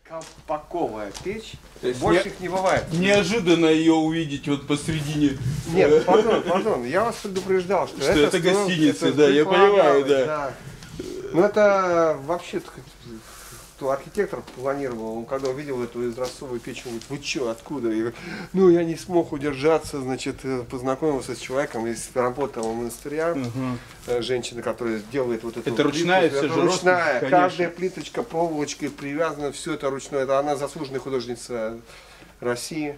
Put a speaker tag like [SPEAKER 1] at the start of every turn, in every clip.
[SPEAKER 1] колпаковая печь. Больше их не бывает.
[SPEAKER 2] Неожиданно ее увидеть вот посредине.
[SPEAKER 1] Нет, пардон, я вас предупреждал, что
[SPEAKER 2] это гостиница, да, я понимаю, да.
[SPEAKER 1] Ну это вообще кто архитектор планировал, он когда увидел эту изразцовую печь, он говорит, вы что, откуда? Я говорю, ну я не смог удержаться, значит, познакомился с человеком из работного монастыря, женщина, которая делает вот эту
[SPEAKER 2] это ручная,
[SPEAKER 1] плиту, это ручная, каждая плиточка проволочкой привязана, все это ручное, это она заслуженная художница России.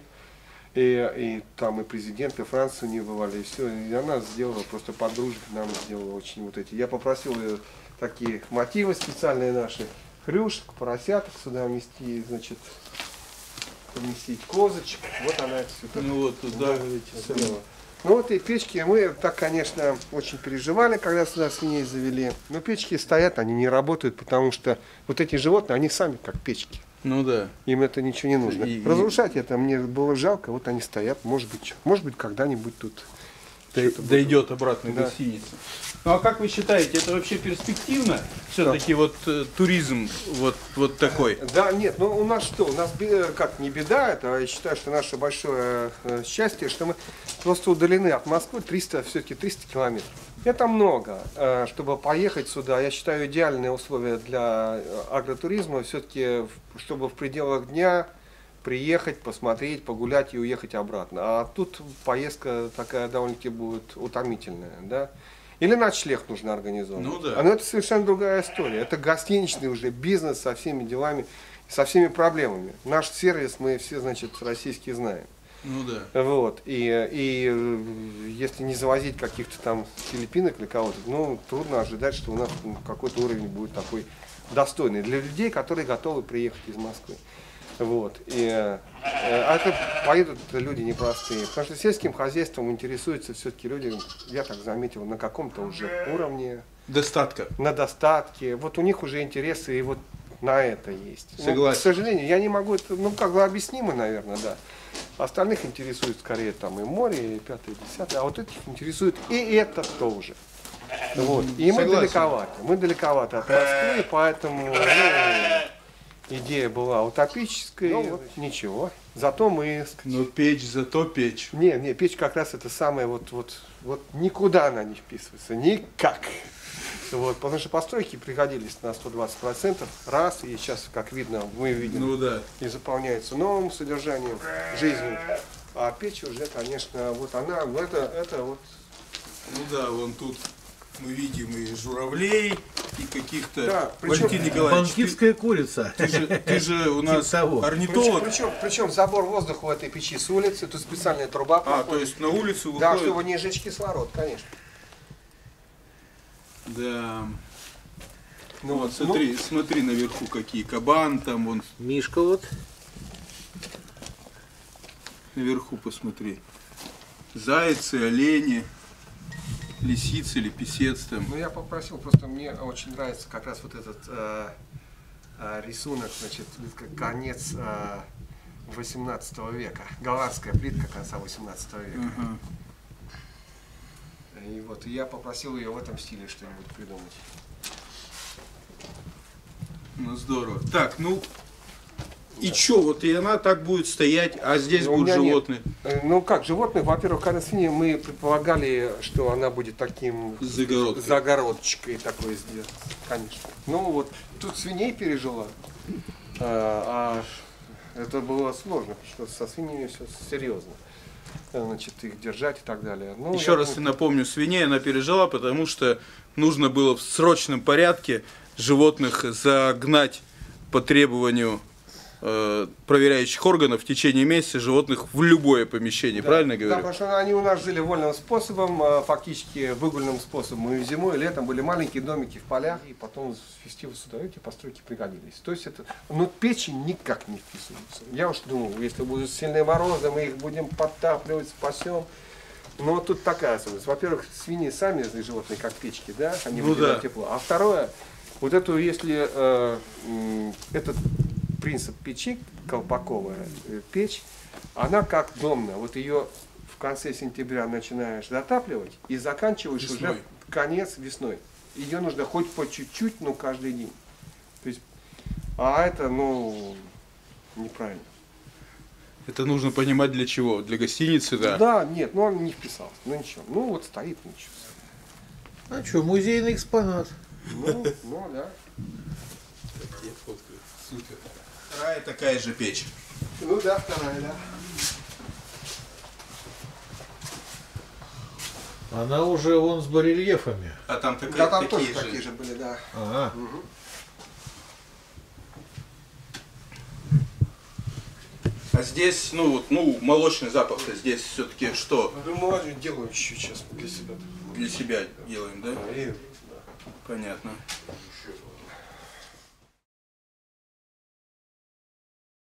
[SPEAKER 1] И там и президенты Франции не бывали, и все. И она сделала, просто по дружбе нам сделала очень вот эти. Я попросил ее такие мотивы специальные наши, хрюшек, поросяток сюда вмести, значит, поместить козочек. Вот она это все так,
[SPEAKER 2] ну вот, да,
[SPEAKER 1] сделала. Ну вот и печки, мы так, конечно, очень переживали, когда сюда свиней завели. Но печки стоят, они не работают, потому что вот эти животные, они сами как печки.
[SPEAKER 2] Ну да.
[SPEAKER 1] Им это ничего не нужно. Разрушать это мне было жалко, вот они стоят, может быть когда-нибудь тут
[SPEAKER 2] дойдет обратно гостиница. Ну а как вы считаете, это вообще перспективно? Все-таки вот туризм вот такой?
[SPEAKER 1] Да, нет, ну у нас что, у нас как не беда, это я считаю, что наше большое счастье, что мы просто удалены от Москвы все-таки 300 километров. Это много. Чтобы поехать сюда, я считаю, идеальные условия для агротуризма, все-таки, чтобы в пределах дня приехать, посмотреть, погулять и уехать обратно. А тут поездка такая довольно-таки будет утомительная, да? Или ночлег нужно организовывать.
[SPEAKER 2] Ну да.
[SPEAKER 1] Но это совершенно другая история. Это гостиничный уже бизнес со всеми делами, со всеми проблемами. Наш сервис мы все, значит, российские знаем.
[SPEAKER 2] Ну да.
[SPEAKER 1] Вот. И если не завозить каких-то там филиппинок или кого-то, ну, трудно ожидать, что у нас какой-то уровень будет такой достойный для людей, которые готовы приехать из Москвы. Вот. А это поедут люди непростые. Потому что сельским хозяйством интересуются все-таки люди, я так заметил, на каком-то уже уровне.
[SPEAKER 2] Достатка.
[SPEAKER 1] На достатке. Вот у них уже интересы и вот на это есть.
[SPEAKER 2] Согласен.
[SPEAKER 1] Ну, к сожалению, я не могу это, ну, как бы объяснимо, наверное, да. Остальных интересует скорее там и море, и пятое, и десятое. А вот этих интересует и это тоже. Вот. И мы далековато от Москвы, поэтому идея была утопическая, ну, вот, ничего. Зато мы...
[SPEAKER 2] Но печь, зато печь.
[SPEAKER 1] Не, печь как раз это самое, вот никуда она не вписывается, никак. Вот, потому что постройки пригодились на 120%, раз, и сейчас, как видно, мы видим,
[SPEAKER 2] ну, да.
[SPEAKER 1] и заполняется новым содержанием жизни. А печь уже, конечно, вот она, это вот...
[SPEAKER 2] Ну да, вон тут мы видим и журавлей, и каких-то...
[SPEAKER 1] Да,
[SPEAKER 2] Валентин Николаевич,
[SPEAKER 3] бангкирская курица.
[SPEAKER 2] Ты же у нас орнитолог.
[SPEAKER 1] Причем забор воздуха в этой печи с улицы, тут специальная труба проходит.
[SPEAKER 2] То есть на улицу выходит...
[SPEAKER 1] Да, чтобы не сжечь кислород, конечно.
[SPEAKER 2] Да.
[SPEAKER 1] Ну
[SPEAKER 2] вот смотри наверху какие. Кабан там, вон.
[SPEAKER 3] Мишка вот.
[SPEAKER 2] Наверху посмотри. Зайцы, олени, лисицы или писец там.
[SPEAKER 1] Ну я попросил, просто мне очень нравится как раз вот этот рисунок, значит, конец 18 века. Голландская плитка конца 18 века. И вот я попросил ее в этом стиле что-нибудь придумать.
[SPEAKER 2] Ну здорово. Так, ну и чё, вот и она так будет стоять, а здесь будут животные?
[SPEAKER 1] Нет. Ну как, животных, во-первых, когда свиньи, мы предполагали, что она будет таким загородочкой такой сделать, конечно. Ну вот, тут свиней пережила, а это было сложно, потому что со свиньями все серьезно. Значит, их держать и так далее. Ну,
[SPEAKER 2] еще раз я напомню, свиней она пережила, потому что нужно было в срочном порядке животных загнать по требованию проверяющих органов в течение месяца животных в любое помещение, да, правильно говорю?
[SPEAKER 1] Да, потому что они у нас жили вольным способом, фактически выгульным способом. И зимой, и летом были маленькие домики в полях, и потом свести сюда эти постройки пригодились. То есть это, но печи никак не вписываются. Я уж думал, если будут сильные морозы, мы их будем подтапливать, спасем. Но тут такая особенность. Во-первых, свиньи сами животные, как печки, да, они выделяют тепло. А второе, вот эту, если этот принцип печи, колпаковая печь, она как домная. Вот ее в конце сентября начинаешь затапливать и заканчиваешь весной. Уже конец весной. Ее нужно хоть по чуть-чуть, но каждый день. То есть, а это, ну, неправильно.
[SPEAKER 2] Это нужно понимать для чего? Для гостиницы, да?
[SPEAKER 1] Да, нет, ну он не вписался. Ну ничего. Ну вот стоит, ничего.
[SPEAKER 3] А что, музейный экспонат.
[SPEAKER 1] Ну да.
[SPEAKER 2] Супер. Вторая такая же печь.
[SPEAKER 1] Ну да, вторая, да.
[SPEAKER 3] Она уже вон с барельефами.
[SPEAKER 2] А там
[SPEAKER 1] Да, там тоже
[SPEAKER 2] такие
[SPEAKER 1] такие
[SPEAKER 2] же.
[SPEAKER 1] же были, да.
[SPEAKER 3] Ага.
[SPEAKER 2] А здесь, молочный запах-то здесь все-таки что?
[SPEAKER 1] Ну молодежь делаю еще сейчас для себя.
[SPEAKER 2] Для себя делаем, да?
[SPEAKER 1] И,
[SPEAKER 2] Понятно.